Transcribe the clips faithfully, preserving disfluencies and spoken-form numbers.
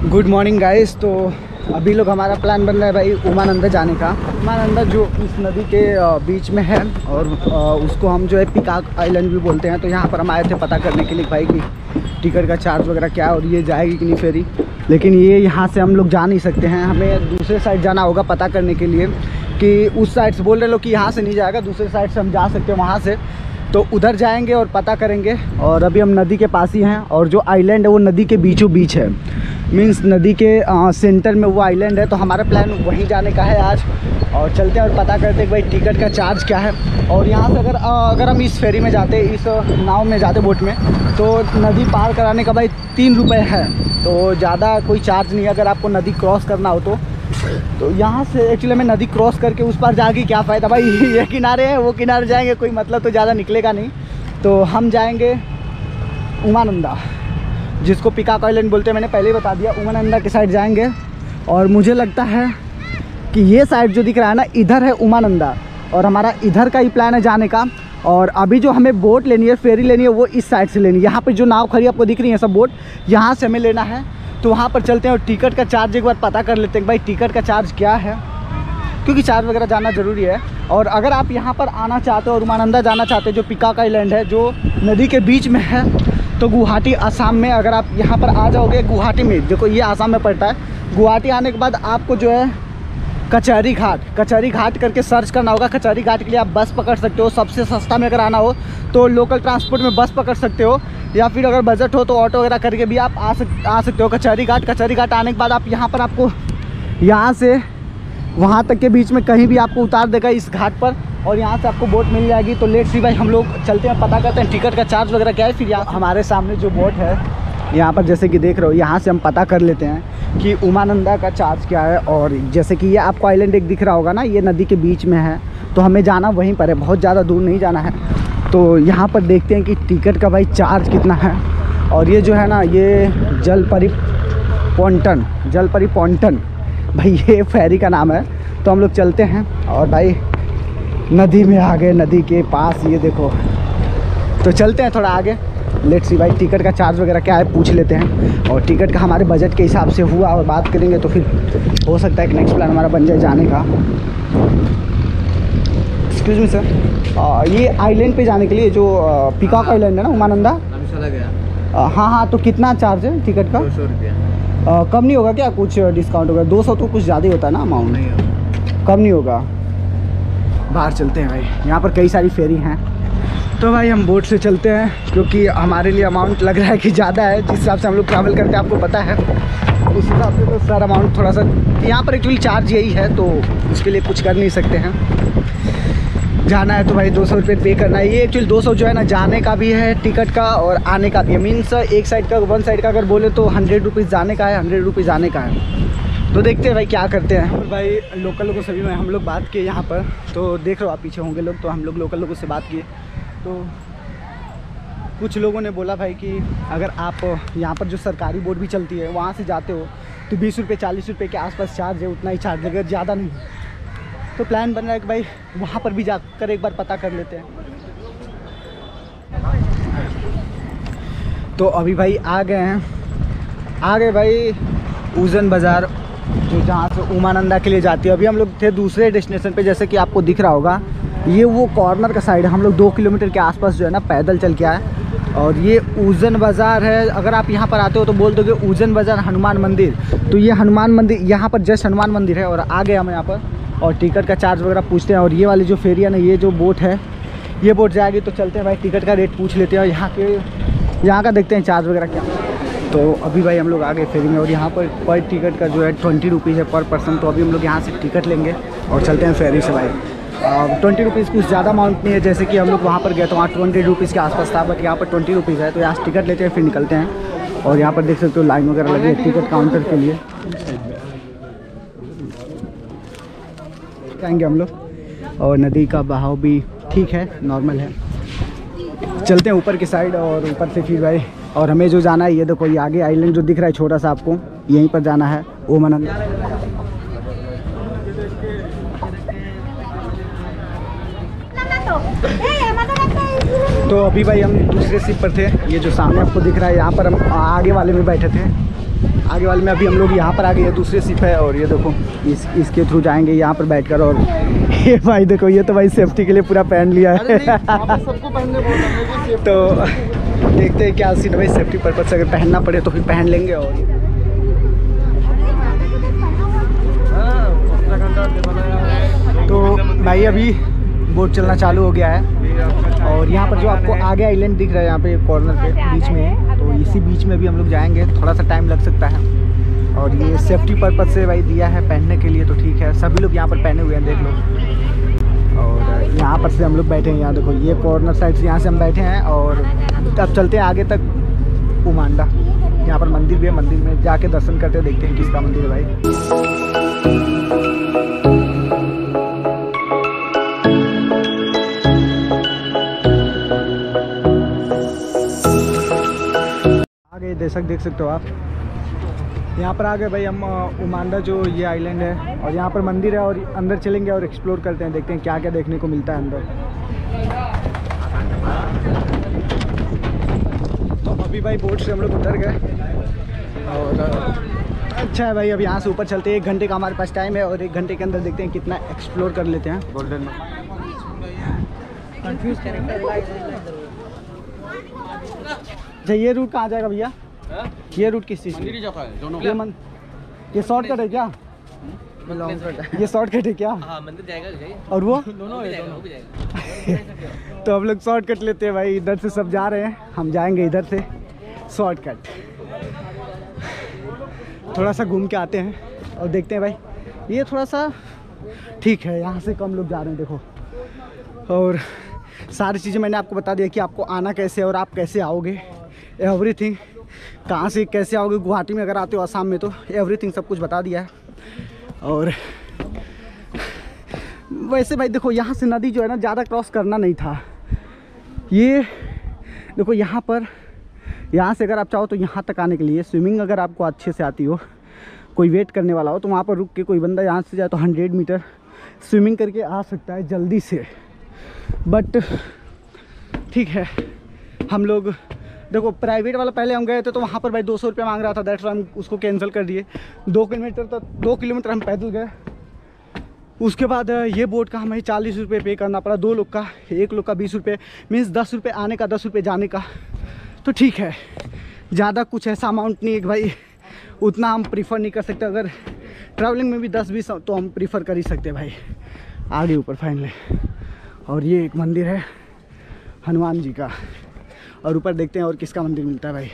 Good morning guys. तो अभी लोग हमारा प्लान बन रहा है भाई उमानंदा जाने का। उमानंदा जो इस नदी के बीच में है और उसको हम जो है पिकाक आइलैंड भी बोलते हैं। तो यहाँ पर हम आए थे पता करने के लिए भाई कि टिकट का चार्ज वगैरह क्या और ये जाएगी कि नहीं फेरी। लेकिन ये यहाँ से हम लोग जा नहीं सकते हैं, हमें दूसरे साइड जाना होगा पता करने के लिए कि उस साइड से बोल रहे लोग कि यहाँ से नहीं जाएगा, दूसरे साइड से हम जा सकते हैं वहाँ से। तो उधर जाएंगे और पता करेंगे। और अभी हम नदी के पास ही हैं और जो आइलैंड है वो नदी के बीचों बीच है, मींस नदी के आ, सेंटर में वो आइलैंड है। तो हमारा प्लान वहीं जाने का है आज और चलते हैं और पता करते हैं कि भाई टिकट का चार्ज क्या है। और यहाँ से अगर आ, अगर हम इस फेरी में जाते, इस नाव में जाते बोट में, तो नदी पार कराने का भाई तीन रुपये है। तो ज़्यादा कोई चार्ज नहीं है अगर आपको नदी क्रॉस करना हो तो। तो यहाँ से एक्चुअली में नदी क्रॉस करके उस पार जाके क्या फ़ायदा भाई, ये किनारे हैं वो किनारे जाएंगे, कोई मतलब तो ज़्यादा निकलेगा नहीं। तो हम जाएंगे उमानंदा, जिसको पिकाक आइलैंड बोलते हैं, मैंने पहले ही बता दिया। उमानंदा के साइड जाएंगे और मुझे लगता है कि ये साइड जो दिख रहा है ना, इधर है उमानंदा और हमारा इधर का ही प्लान है जाने का। और अभी जो हमें बोट लेनी है, फेरी लेनी है, वो इस साइड से लेनी है। यहाँ पर जो नाव खड़ी आपको दिख रही है सब बोट, यहाँ से हमें लेना है। तो वहाँ पर चलते हैं और टिकट का चार्ज एक बार पता कर लेते हैं भाई टिकट का चार्ज क्या है, क्योंकि चार्ज वगैरह जानना ज़रूरी है। और अगर आप यहाँ पर आना चाहते हो और उमानंदा जाना चाहते हो, जो पिकाक आइलैंड है जो नदी के बीच में है, तो गुवाहाटी आसाम में अगर आप यहाँ पर आ जाओगे, गुवाहाटी में देखो ये आसाम में पड़ता है। गुवाहाटी आने के बाद आपको जो है कचहरी घाट, कचहरी घाट करके सर्च करना होगा। कचहरी घाट के लिए आप बस पकड़ सकते हो, सबसे सस्ता में अगर आना हो तो लोकल ट्रांसपोर्ट में बस पकड़ सकते हो, या फिर अगर बजट हो तो ऑटो वगैरह करके भी आप आ सक आ सकते हो कचहरी घाट। कचहरी घाट आने के बाद आप यहाँ पर आपको यहाँ से वहाँ तक के बीच में कहीं भी आपको उतार देगा इस घाट पर, और यहाँ से आपको बोट मिल जाएगी। तो लेट्स सी भाई हम लोग चलते हैं, पता करते हैं टिकट का चार्ज वगैरह क्या है। फिर यहाँ हमारे सामने जो बोट है यहाँ पर जैसे कि देख रहे हो, यहाँ से हम पता कर लेते हैं कि उमानंदा का चार्ज क्या है। और जैसे कि ये आपको आइलैंड एक दिख रहा होगा ना, ये नदी के बीच में है, तो हमें जाना वहीं पर है, बहुत ज़्यादा दूर नहीं जाना है। तो यहाँ पर देखते हैं कि टिकट का भाई चार्ज कितना है। और ये जो है ना, ये जलपरी पॉन्टन, जलपरी पॉन्टन भाई ये फेरी का नाम है। तो हम लोग चलते हैं और भाई नदी में आ गए, नदी के पास ये देखो। तो चलते हैं थोड़ा आगे, लेट्स सी भाई टिकट का चार्ज वगैरह क्या है पूछ लेते हैं। और टिकट का हमारे बजट के हिसाब से हुआ और बात करेंगे तो फिर हो सकता है कि नेक्स्ट प्लान हमारा बन जाए जाने का। एक्सक्यूज मी सर, ये आइलैंड पे जाने के लिए जो पिकाक आइलैंड है ना उमानंदा, चला गया। हाँ हाँ, तो कितना चार्ज है टिकट का? दो सौ रुपया। कम नहीं होगा क्या, कुछ डिस्काउंट होगा? दो सौ तो कुछ ज़्यादा ही होता है ना अमाउंट, नहीं होगा। कम नहीं होगा। बाहर चलते हैं भाई, यहाँ पर कई सारी फेरी हैं। तो भाई हम बोट से चलते हैं क्योंकि हमारे लिए अमाउंट लग रहा है कि ज़्यादा है, जिस हिसाब से हम लोग ट्रैवल करते हैं आपको पता है, उस हिसाब से तो सर अमाउंट थोड़ा सा यहाँ पर एक्चुअली चार्ज यही है, तो उसके लिए कुछ कर नहीं सकते हैं। जाना है तो भाई दो सौ रुपये पे करना है। ये एक्चुअली दो सौ जो है ना, जाने का भी है टिकट का और आने का भी है। मीन्स एक साइड का, वन साइड का अगर बोले तो हंड्रेड रुपीज़ जाने का है, हंड्रेड रुपीज़ आने का है। तो देखते हैं भाई क्या करते हैं। और भाई लोकल लोगों से भी हम लोग बात किए यहाँ पर, तो देख रहे हो आप पीछे होंगे लोग, तो हम लोग लोकल लोगों से बात किए। तो कुछ लोगों ने बोला भाई कि अगर आप यहाँ पर जो सरकारी बोट भी चलती है वहाँ से जाते हो तो बीस रुपये चालीस रुपये के आसपास चार्ज है, उतना ही चार्ज लगेगा, ज़्यादा नहीं। तो प्लान बन रहा है कि भाई वहाँ पर भी जाकर एक बार पता कर लेते हैं। तो अभी भाई आ गए हैं, आ गए भाई उजन बाज़ार, जो जहाँ से उमानंदा के लिए जाती है। अभी हम लोग थे दूसरे डेस्टिनेशन पे, जैसे कि आपको दिख रहा होगा, ये वो कॉर्नर का साइड है। हम लोग दो किलोमीटर के आसपास जो है ना पैदल चल के आए, और ये उजन बाज़ार है। अगर आप यहाँ पर आते हो तो बोल दोगे उजन बाज़ार हनुमान मंदिर, तो ये हनुमान मंदिर, यहाँ पर जस्ट हनुमान मंदिर है। और आ गए हम यहाँ पर और टिकट का चार्ज वगैरह पूछते हैं। और ये वाली जो फेरी है ना, ये जो बोट है, ये बोट जाएगी। तो चलते हैं भाई टिकट का रेट पूछ लेते हैं और यहाँ के यहाँ का देखते हैं चार्ज वगैरह क्या। तो अभी भाई हम लोग आ गए फेरी में और यहाँ पर पर टिकट का जो है ट्वेंटी रुपीज़ है पर पर्सन। तो अभी हम लोग यहाँ से टिकट लेंगे और चलते हैं फेरी से भाई। ट्वेंटी रुपीज़ कुछ ज़्यादा अमाउंट नहीं है, जैसे कि हम लोग वहाँ पर गए तो वहाँ ट्वेंटी रुपीज़ के आसपास था, बट यहाँ पर ट्वेंटी रुपीज़ है। तो यहाँ से टिकट लेते हैं फिर निकलते हैं। और यहाँ पर देख सकते हो लाइन वगैरह लगी है टिकट काउंटर के लिए। जाएंगे हम लोग और नदी का बहाव भी ठीक है, नॉर्मल है। चलते हैं ऊपर की साइड और ऊपर से फिर भाई, और हमें जो जाना है ये देखो, ये आगे आइलैंड जो दिख रहा है छोटा सा आपको, यहीं पर जाना है उमानंदा। तो अभी भाई हम दूसरे सिप पर थे, ये जो सामने आपको दिख रहा है, यहाँ पर हम आगे वाले में बैठे थे। आगे वाले में अभी हम लोग यहाँ पर आ गए, दूसरे सिप है और ये देखो इस इसके थ्रू जाएंगे यहाँ पर बैठकर। और ये भाई देखो ये तो भाई सेफ्टी के लिए पूरा पहन लिया है। सबको पहनने बोल तो देखते हैं क्या सीन है भाई, सेफ्टी पर्पज से अगर पहनना पड़े तो फिर पहन लेंगे। और तो भाई अभी बोट चलना चालू हो गया है और यहाँ पर जो आपको आगे आइलैंड दिख रहा है यहाँ पे कॉर्नर पे बीच में, तो इसी बीच में भी हम लोग जाएंगे। थोड़ा सा टाइम लग सकता है और ये सेफ्टी पर्पज से भाई दिया है पहनने के लिए, तो ठीक है। सभी लोग यहाँ पर पहने हुए हैं देख लो। और यहाँ पर से हम लोग बैठे हैं, यहाँ देखो ये कॉर्नर साइड से यहाँ से हम बैठे हैं और अब चलते हैं आगे तक उमांडा। यहाँ पर मंदिर भी है, मंदिर में जाके दर्शन करते देखते हैं किसका मंदिर है भाई। आगे दर्शक देख सकते हो आप, यहाँ पर आ गए भाई हम उमांडा जो ये आइलैंड है और यहाँ पर मंदिर है और अंदर चलेंगे और एक्सप्लोर करते हैं, देखते हैं क्या क्या देखने को मिलता है अंदर। तो अभी भाई बोट से हम लोग उतर गए और अच्छा है भाई, अब यहाँ से ऊपर चलते हैं। एक घंटे का हमारे पास टाइम है और एक घंटे के अंदर देखते हैं कितना एक्सप्लोर कर लेते हैं। गोल्डन में कंफ्यूज अच्छा ये रूट कहाँ जाएगा भैया? ये रूट किस चीज़ की? ये मन ये शॉर्टकट है क्या? लॉन्ग कट है ये, शॉर्टकट है क्या? हाँ, मंदिर जाएगा और वो दोनों तो हम लोग शॉर्टकट लेते हैं भाई, इधर से सब जा रहे हैं, हम जाएंगे इधर से शॉर्टकट। थोड़ा सा घूम के आते हैं और देखते हैं भाई, ये थोड़ा सा ठीक है, यहाँ से कम लोग जा रहे हैं देखो। और सारी चीज़ें मैंने आपको बता दिया कि आपको आना कैसे और आप कैसे आओगे, एवरीथिंग। कहाँ से कैसे आओगे, गुवाहाटी में अगर आते हो, आसाम में, तो एवरीथिंग सब कुछ बता दिया है। और वैसे भाई देखो यहाँ से नदी जो है ना ज़्यादा क्रॉस करना नहीं था। ये देखो यहाँ पर, यहाँ से अगर आप चाहो तो यहाँ तक आने के लिए स्विमिंग अगर आपको अच्छे से आती हो, कोई वेट करने वाला हो, तो वहाँ पर रुक के कोई बंदा यहाँ से जाए तो हंड्रेड मीटर स्विमिंग करके आ सकता है जल्दी से। बट ठीक है, हम लोग देखो प्राइवेट वाला पहले हम गए थे तो वहाँ पर भाई दो सौ रुपये मांग रहा था, दैट्स वाई हम उसको कैंसिल कर दिए। दो किलोमीटर तक दो किलोमीटर हम पैदल गए, उसके बाद ये बोट का हमें चालीस रुपये पे करना पड़ा, दो लोग का, एक लोग का बीस रुपये, मीन्स दस रुपये आने का, दस रुपये जाने का। तो ठीक है, ज़्यादा कुछ ऐसा अमाउंट नहीं है कि भाई उतना हम प्रीफर नहीं कर सकते। अगर ट्रैवलिंग में भी दस बीस तो हम प्रीफर कर ही सकते भाई। आगे ऊपर फाइनली, और ये एक मंदिर है हनुमान जी का, और ऊपर देखते हैं और किसका मंदिर मिलता है भाई।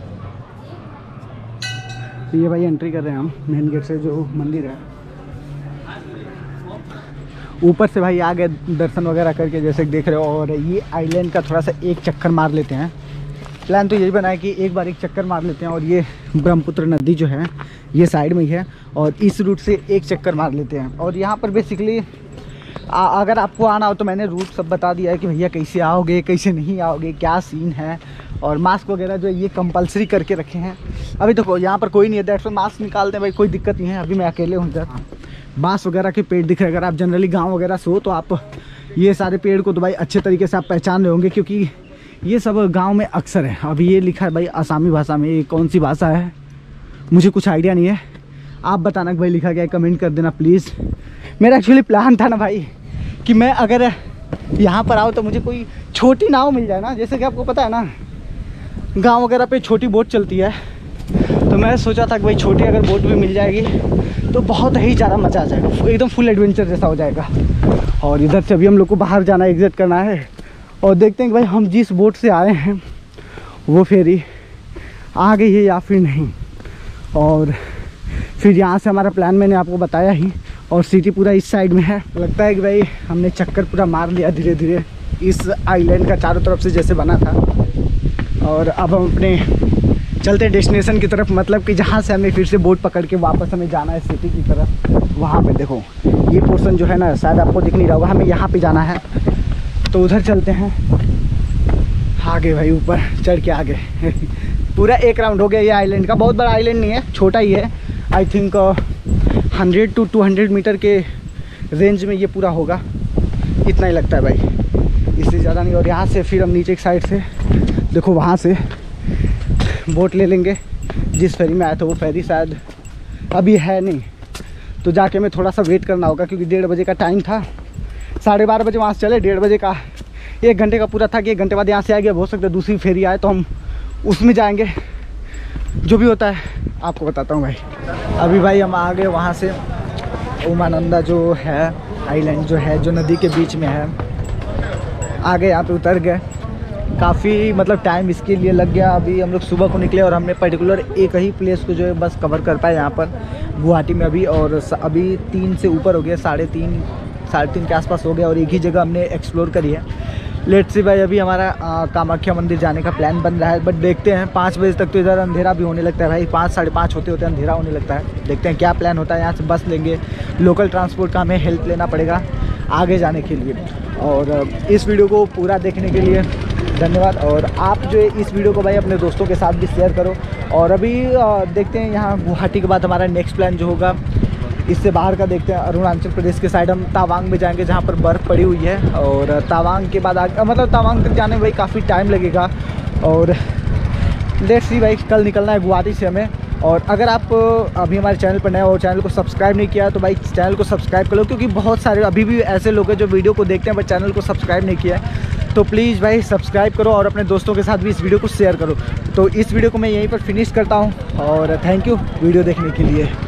तो ये भाई एंट्री कर रहे हैं हम मेन गेट से जो मंदिर है। ऊपर से भाई आ गए दर्शन वगैरह करके जैसे देख रहे हो, और ये आइलैंड का थोड़ा सा एक चक्कर मार लेते हैं। प्लान तो यही बना है कि एक बार एक चक्कर मार लेते हैं, और ये ब्रह्मपुत्र नदी जो है ये साइड में ही है, और इस रूट से एक चक्कर मार लेते हैं। और यहाँ पर बेसिकली आ, अगर आपको आना हो तो मैंने रूट सब बता दिया है कि भैया कैसे आओगे, कैसे नहीं आओगे, क्या सीन है। और मास्क वगैरह जो है ये कंपलसरी करके रखे हैं। अभी देखो यहाँ पर कोई नहीं है, दैट्स व्हाई मास्क निकालते हैं भाई, कोई दिक्कत नहीं है। अभी मैं अकेले हूँ इधर। बांस वगैरह के पेड़ दिख रहे हैं, अगर आप जनरली गाँव वगैरह से हो तो आप ये सारे पेड़ को तो भाई अच्छे तरीके से आप पहचान रहे होंगे, क्योंकि ये सब गाँव में अक्सर है। अभी ये लिखा है भाई आसामी भाषा में, ये कौन सी भाषा है मुझे कुछ आइडिया नहीं है, आप बताना कि भाई लिखा गया है, कमेंट कर देना प्लीज़। मेरा एक्चुअली प्लान था ना भाई कि मैं अगर यहाँ पर आऊँ तो मुझे कोई छोटी नाव मिल जाए ना, जैसे कि आपको पता है ना गांव वगैरह पे छोटी बोट चलती है, तो मैं सोचा था कि भाई छोटी अगर बोट भी मिल जाएगी तो बहुत ही ज़्यादा मज़ा आ जाएगा, एकदम फुल एडवेंचर जैसा हो जाएगा। और इधर से अभी हम लोग को बाहर जाना है, एग्जिट करना है, और देखते हैं कि भाई हम जिस बोट से आए हैं वो फेरी आ गई है या फिर नहीं। और फिर यहाँ से हमारा प्लान मैंने आपको बताया ही, और सिटी पूरा इस साइड में है। लगता है कि भाई हमने चक्कर पूरा मार लिया धीरे धीरे इस आइलैंड का चारों तरफ से जैसे बना था। और अब हम अपने चलते हैं डेस्टिनेशन की तरफ, मतलब कि जहाँ से हमें फिर से बोट पकड़ के वापस हमें जाना है सिटी की तरफ। वहाँ पे देखो ये पोर्शन जो है ना शायद आपको दिख नहीं रहा होगा, हमें यहाँ पे जाना है, तो उधर चलते हैं आगे भाई, ऊपर चढ़ के आगे। पूरा एक राउंड हो गया ये आइलैंड का, बहुत बड़ा आइलैंड नहीं है, छोटा ही है। I think hundred to two hundred metre के रेंज में ये पूरा होगा, इतना ही लगता है भाई, इससे ज़्यादा नहीं। और यहाँ से फिर हम नीचे एक साइड से देखो वहाँ से बोट ले लेंगे, जिस फेरी में आया था वो फेरी शायद अभी है नहीं, तो जाके मैं थोड़ा सा वेट करना होगा क्योंकि डेढ़ बजे का टाइम था। साढ़े बारह बजे वहाँ से चले, डेढ़ बजे का एक घंटे का पूरा था कि एक घंटे बाद यहाँ से आ गया। हो सकता है दूसरी फेरी आए तो हम उसमें जाएंगे, जो भी होता है आपको बताता हूँ भाई। अभी भाई हम आ गए वहाँ से, उमानंदा जो है आइलैंड जो है जो नदी के बीच में है, आ गए यहाँ पे उतर गए। काफ़ी मतलब टाइम इसके लिए लग गया। अभी हम लोग सुबह को निकले और हमने पर्टिकुलर एक ही प्लेस को जो है बस कवर कर पाए यहाँ पर गुवाहाटी में अभी, और अभी तीन से ऊपर हो गया, साढ़े तीन साढ़े तीन के आसपास हो गया और एक ही जगह हमने एक्सप्लोर करी है। लेट्स सी भाई, अभी हमारा आ, कामाख्या मंदिर जाने का प्लान बन रहा है, बट देखते हैं। पाँच बजे तक तो इधर अंधेरा भी होने लगता है भाई, पाँच साढ़े पाँच होते होते अंधेरा होने लगता है। देखते हैं क्या प्लान होता है। यहाँ से बस लेंगे, लोकल ट्रांसपोर्ट का हमें हेल्प लेना पड़ेगा आगे जाने के लिए। और इस वीडियो को पूरा देखने के लिए धन्यवाद। और आप जो है इस वीडियो को भाई अपने दोस्तों के साथ भी शेयर करो। और अभी देखते हैं यहाँ गुवाहाटी के बाद हमारा नेक्स्ट प्लान जो होगा इससे बाहर का देखते हैं। अरुणाचल प्रदेश के साइड हम तवांग में जाएंगे जहाँ पर बर्फ़ पड़ी हुई है, और तवांग के बाद आगे मतलब तवांग तक जाने में भाई काफ़ी टाइम लगेगा। और लेट्स सी भाई, कल निकलना है गुवाहाटी से हमें। और अगर आप अभी हमारे चैनल पर नए हो और चैनल को सब्सक्राइब नहीं किया तो भाई चैनल को सब्सक्राइब कर लो, क्योंकि बहुत सारे अभी भी ऐसे लोग हैं जो वीडियो को देखते हैं बट चैनल को सब्सक्राइब नहीं किया है। तो प्लीज़ भाई सब्सक्राइब करो और अपने दोस्तों के साथ भी इस वीडियो को शेयर करो। तो इस वीडियो को मैं यहीं पर फिनिश करता हूँ और थैंक यू वीडियो देखने के लिए।